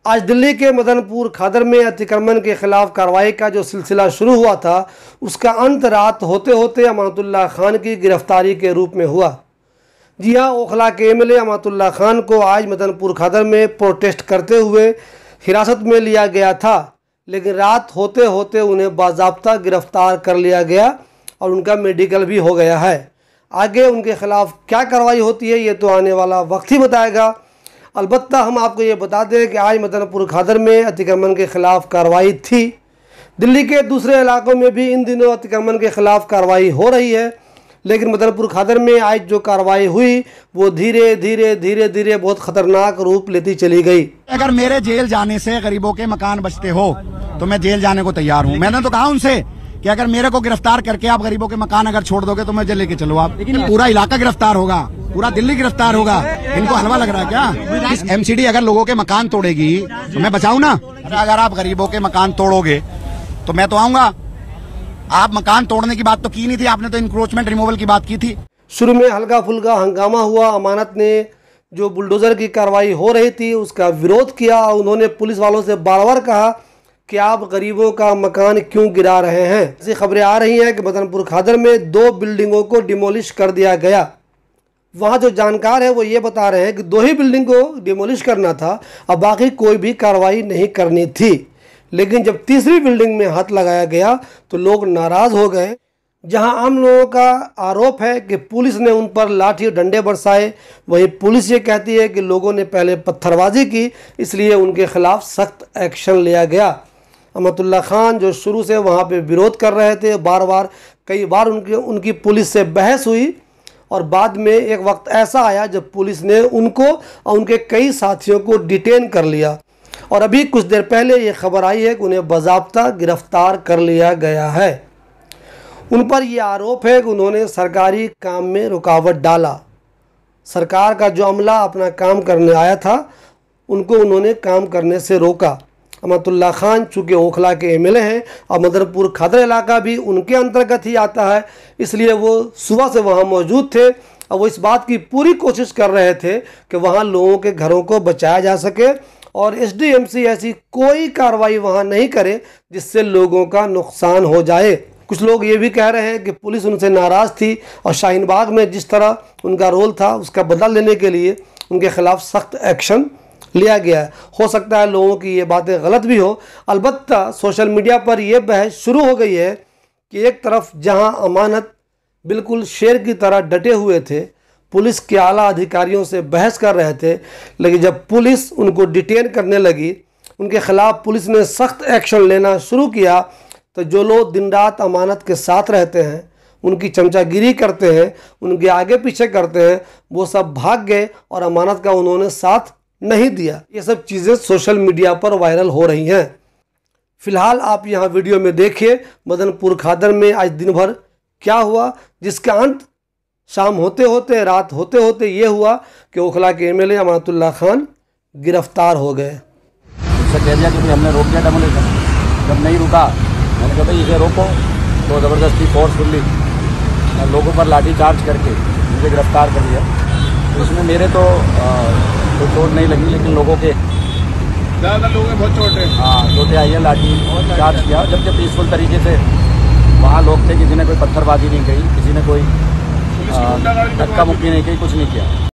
आज दिल्ली के मदनपुर खादर में अतिक्रमण के खिलाफ कार्रवाई का जो सिलसिला शुरू हुआ था, उसका अंत रात होते होते अमानतुल्लाह खान की गिरफ्तारी के रूप में हुआ। जी हाँ, ओखला के एमएलए अमानतुल्लाह खान को आज मदनपुर खादर में प्रोटेस्ट करते हुए हिरासत में लिया गया था, लेकिन रात होते होते उन्हें बाज़ाब्ता गिरफ्तार कर लिया गया और उनका मेडिकल भी हो गया है। आगे उनके खिलाफ क्या कार्रवाई होती है ये तो आने वाला वक्त ही बताएगा। अलबत्ता हम आपको ये बता दें कि आज मदनपुर खादर में अतिक्रमण के खिलाफ कार्रवाई थी। दिल्ली के दूसरे इलाकों में भी इन दिनों अतिक्रमण के खिलाफ कार्रवाई हो रही है, लेकिन मदनपुर खादर में आज जो कार्रवाई हुई वो धीरे धीरे बहुत ख़तरनाक रूप लेती चली गई। अगर मेरे जेल जाने से गरीबों के मकान बचते हो तो मैं जेल जाने को तैयार हूँ। मैंने तो कहा उनसे कि अगर मेरे को गिरफ्तार करके आप गरीबों के मकान अगर छोड़ दोगे तो मैं जेल लेके चलो आप। लेकिन पूरा इलाका गिरफ्तार होगा, पूरा दिल्ली गिरफ्तार होगा। इनको हलवा लग रहा है क्या? इस एमसीडी अगर लोगों के मकान तोड़ेगी तो मैं बचाऊं ना। अगर आप गरीबों के मकान तोड़ोगे तो मैं तो आऊंगा। आप मकान तोड़ने की बात तो की नहीं थी, आपने तो इंक्रोचमेंट रिमूवल की बात की थी। शुरू में हल्का फुल्का हंगामा हुआ। अमानत ने जो बुलडोजर की कार्रवाई हो रही थी उसका विरोध किया। उन्होंने पुलिस वालों से बार बार कहा कि आप गरीबों का मकान क्यों गिरा रहे हैं। ऐसी खबरें आ रही हैं कि मदनपुर खादर में 2 बिल्डिंगों को डिमोलिश कर दिया गया। वहाँ जो जानकार है वो ये बता रहे हैं कि 2 ही बिल्डिंग को डिमोलिश करना था, अब बाकी कोई भी कार्रवाई नहीं करनी थी। लेकिन जब तीसरी बिल्डिंग में हाथ लगाया गया तो लोग नाराज़ हो गए। जहां आम लोगों का आरोप है कि पुलिस ने उन पर लाठी और डंडे बरसाए, वहीं पुलिस ये कहती है कि लोगों ने पहले पत्थरबाजी की, इसलिए उनके खिलाफ सख्त एक्शन लिया गया। अमानतुल्लाह खान जो शुरू से वहां पे विरोध कर रहे थे, कई बार उनकी पुलिस से बहस हुई और बाद में एक वक्त ऐसा आया जब पुलिस ने उनको और उनके कई साथियों को डिटेन कर लिया और अभी कुछ देर पहले ये खबर आई है कि उन्हें बाज़ाब्ता गिरफ्तार कर लिया गया है। उन पर यह आरोप है कि उन्होंने सरकारी काम में रुकावट डाला। सरकार का जो अमला अपना काम करने आया था उनको उन्होंने काम करने से रोका। अमानतुल्लाह खान चूँकि ओखला के एमएलए हैं और मदनपुर खादर इलाका भी उनके अंतर्गत ही आता है, इसलिए वो सुबह से वहाँ मौजूद थे और वो इस बात की पूरी कोशिश कर रहे थे कि वहाँ लोगों के घरों को बचाया जा सके और एसडीएमसी ऐसी कोई कार्रवाई वहाँ नहीं करे जिससे लोगों का नुकसान हो जाए। कुछ लोग ये भी कह रहे हैं कि पुलिस उनसे नाराज़ थी और शाहीन बाग में जिस तरह उनका रोल था उसका बदला लेने के लिए उनके खिलाफ सख्त एक्शन लिया गया है। हो सकता है लोगों की ये बातें गलत भी हो। अलबत्ता सोशल मीडिया पर यह बहस शुरू हो गई है कि एक तरफ जहां अमानत बिल्कुल शेर की तरह डटे हुए थे, पुलिस के आला अधिकारियों से बहस कर रहे थे, लेकिन जब पुलिस उनको डिटेन करने लगी, उनके खिलाफ पुलिस ने सख्त एक्शन लेना शुरू किया, तो जो लोग दिन रात अमानत के साथ रहते हैं, उनकी चमचागिरी करते हैं, उनके आगे पीछे करते हैं, वो सब भाग गए और अमानत का उन्होंने साथ नहीं दिया। ये सब चीज़ें सोशल मीडिया पर वायरल हो रही हैं। फिलहाल आप यहाँ वीडियो में देखिए मदनपुर खादर में आज दिन भर क्या हुआ, जिसका अंत शाम होते होते, रात होते होते ये हुआ कि ओखला के एमएलए अमानतुल्लाह खान गिरफ्तार हो गए। उससे कह दिया कि हमने रोक दिया डेमोलिशन। जब नहीं रुका मैंने कहा भाई इसे रोको, तो ज़बरदस्ती फोर्सफुली लोगों पर लाठी चार्ज करके मुझे गिरफ्तार कर दिया। तो इसमें मेरे तो कोई चोट नहीं लगी, लेकिन लोगों के ज़्यादा लोगों के बहुत चोट है। हाँ, चोटें आई है, लाठी चार्ज किया। जबकि पीसफुल तरीके से वहाँ लोग थे, किसी ने कोई पत्थरबाजी नहीं की, किसी ने कोई धक्का मुक्की नहीं की, कुछ नहीं किया।